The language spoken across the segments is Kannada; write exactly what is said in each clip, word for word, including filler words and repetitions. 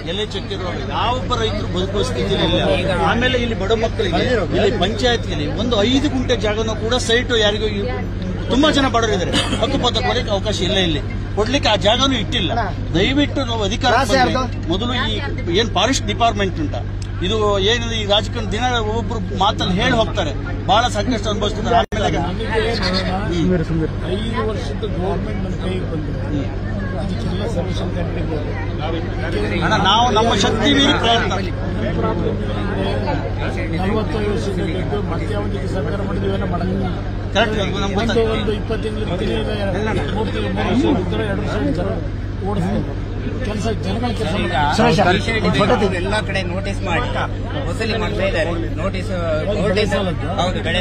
ಎಲೆ ಚಕ್ಕಿರುವ ಯಾವೊಬ್ಬ ರೈತರು ಬದುಕುವ ಸ್ಥಿತಿಯಲ್ಲಿ ಇಲ್ಲ. ಆಮೇಲೆ ಇಲ್ಲಿ ಬಡ ಮಕ್ಕಳಿಗೆ ಇಲ್ಲಿ ಪಂಚಾಯತ್ಗೆ ಒಂದು ಐದು ಗುಂಟೆ ಜಾಗನೂ ಕೂಡ ಸೈಟ್ ಯಾರಿಗೂ ತುಂಬಾ ಜನ ಬಡವರಿದ್ದಾರೆ, ಹಕ್ಕುಪತ್ರ ಕೊಡಲಿಕ್ಕೆ ಅವಕಾಶ ಇಲ್ಲ, ಇಲ್ಲಿ ಕೊಡ್ಲಿಕ್ಕೆ ಆ ಜಾಗನೂ ಇಟ್ಟಿಲ್ಲ. ದಯವಿಟ್ಟು ನಾವು ಅಧಿಕಾರ ಮೊದಲು ಈ ಏನ್ ಫಾರೆಸ್ಟ್ ಡಿಪಾರ್ಟ್ಮೆಂಟ್ ಉಂಟ, ಇದು ಏನಿದೆ ಈ ರಾಜಕಾರಣ ದಿನ ಒಬ್ಬೊಬ್ರು ಮಾತಲ್ಲಿ ಹೇಳಿ ಹೋಗ್ತಾರೆ, ಬಹಳ ಸಂಕಷ್ಟ ಅನುಭವಿಸ್ತಿದ್ದಾರೆ. ಆಮೇಲೆ ಐದು ವರ್ಷದ ಗೌರ್ಮೆಂಟ್ ನಮ್ಮ ಕೈಗೆ ಬಂದಿದೆ, ಅದಕ್ಕೆಲ್ಲ ಸೊಲ್ಯೂಷನ್ ಕಂಡಿದ್ದೀವಿ. ಅಣ್ಣ ನಾವು ನಮ್ಮ ಶಕ್ತಿ ಮೀರಿ ಪ್ರಯತ್ನ. ನಲವತ್ತೈದು ವರ್ಷದ ಮತ್ತೆ ಅವನಿಗೆ ಸರ್ಕಾರ ಮಾಡಿದೀವೇನೋ ಮಾಡೋದು ಕರೆಕ್ಟ್. ನಮ್ಗೆ ಒಂದು ಇಪ್ಪತ್ತು ತಿಂಗಳು ಮೂರು ತಿಂಗಳು ಮೂರು ವರ್ಷ ಎರಡು ವರ್ಷ ಓಡಿಸ್ಬೇಕು ಕೆಲಸ ಜನಗಳ ಕೆಲಸ ಎಲ್ಲ ಕಡೆ ನೋಟಿಸ್ ಮಾಡಿ ವಸೂಲಿ ಮಾಡ್ತಾ ಇದ್ದಾರೆ. ನೋಟಿಸ್ ನೋಟಿಸ್ ಹೌದು ಬೆಳೆ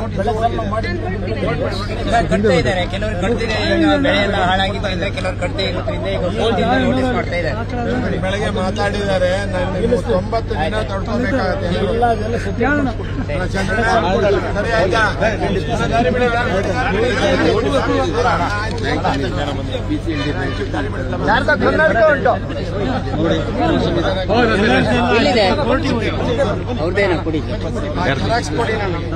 ಕಟ್ತಾ ಇದ್ದಾರೆ, ಕೆಲವರು ಕಟ್ತಿದೆ, ಬೆಳೆ ಎಲ್ಲ ಹಾಳಾಗಿದ್ದರಿಂದ ಕೆಲವರು ಕಟ್ತೇ ಇರೋದ್ರಿಂದ ಈಗ ನೋಟಿಸ್ ಮಾಡ್ತಾ ಇದ್ದಾರೆ. ಬೆಳಗ್ಗೆ ಮಾತಾಡಿದ್ದಾರೆ, ನಾನು ತೊಂಬತ್ತು ದಿನ ತಡ್ಕೋಬೇಕಾಗತ್ತೆ. ಸರಿ ಆಯ್ತಾ? ಅವ್ರದ್ದೇನ ಕೊಡಿ ಕೊಡಿ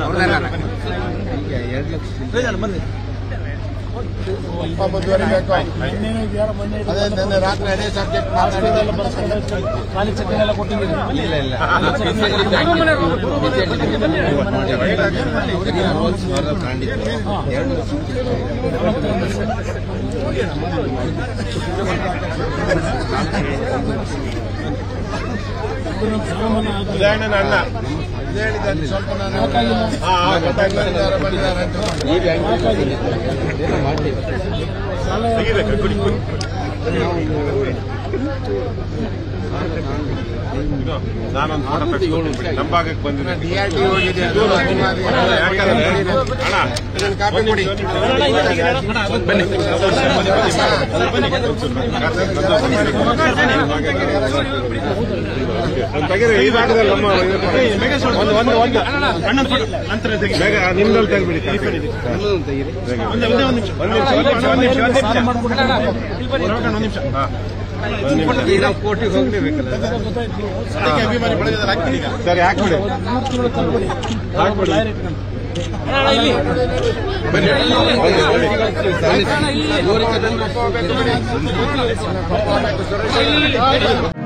ಮುಂದುವರಿಬೇಕು. ಅದೇ ನಿನ್ನೆ ರಾತ್ರಿ ಅದೇ ಸಬ್ಜೆಕ್ಟ್ ಮಾತಾಡಿದೆಲ್ಲ ಖಾಲಿ ಚಕ್ಕೆಲ್ಲ ಕೊಟ್ಟಿದ್ದೀವಿ. ಉದಾಹರಣೆ ನನ್ನ ಇದೇ ಹೇಳಿದ್ದಾರೆ, ಸ್ವಲ್ಪ ನಾನು ಬಂದಿದ್ದಾರೆ ನಾನೊಂದು ಫೋಟೋ ತೆಗೆದುಕೊಂಡು ನಮ್ಮ ಭಾಗಕ್ಕೆ ಬಂದಿದ್ದೆ. ಡಿಆರ್ಟಿ ಹೋಗಿದೆ, ಯಾಕಂದ್ರೆ ಅಣ್ಣ ಕಾಪಿ ಕೊಡಿ. ತೆಗೆದ್ರೆ ಈ ಭಾಗದಲ್ಲಿ ನಮ್ಮ ಒಂದು ಒಂದು ಒಂದು ಬೇಗ ನಿಮ್ದಲ್ಲಿ ತೆಗೆದ್ಬಿಡಿ. ಒಂದು ನಿಮಿಷ ಒಂದು ನಿಮಿಷ ಒಂದು ನಿಮಿಷ ಕೋಟಿಗೆ ಹೋಗ್ಲೇಬೇಕಲ್ಲ. ಅಭಿಮಾನಿ ಬೆಳೆದಿದ್ದಾರೆ, ಹಾಕ್ಬಿಡಿ. ಸರಿ ಹಾಕ್ಬಿಡಿ ಹಾಕ್ಬಿಡಿ ಬನ್ನಿ.